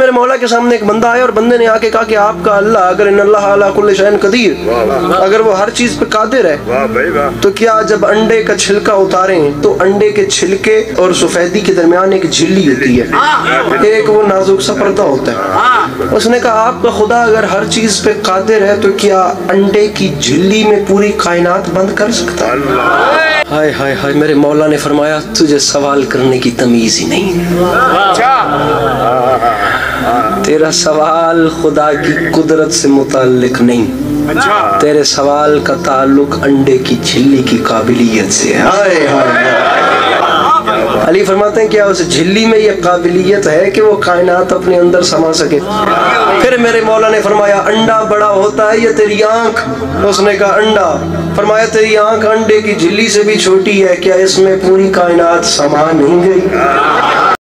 मेरे मौला के सामने एक बंदा आया और बंदे ने आके कहा कि आपका अल्लाह अगर इन्नल्लाह अला कुल्लि शैइन कदीर, अगर वो हर चीज पे कादिर है, तो क्या जब अंडे का छिलका उतारें तो अंडे के छिलके और सफेदी के दरमियान एक झिल्ली होती है, एक वो नाजुक सा पर्दा होता है। उसने कहा आपका खुदा अगर हर चीज पे कादिर है तो क्या अंडे की झिल्ली में पूरी कायनात बंद कर सकता है? हाय हाय हाय, मेरे मौला ने फरमाया तुझे सवाल करने की तमीज ही नहीं, तेरा सवाल खुदा की कुदरत से मुताल्लिक नहीं, तेरे सवाल का ताल्लुक अंडे की झिल्ली की काबिलियत से है। हाय हाय, अली फरमाते हैं क्या उस झिल्ली में ये काबिलियत है कि वो कायनात अपने अंदर समा सके? फिर मेरे मौला ने फरमाया अंडा बड़ा होता है या तेरी आंख? उसने कहा अंडा। फरमाया तेरी आंख अंडे की झिल्ली से भी छोटी है, क्या इसमें पूरी कायनात समा नहीं गई?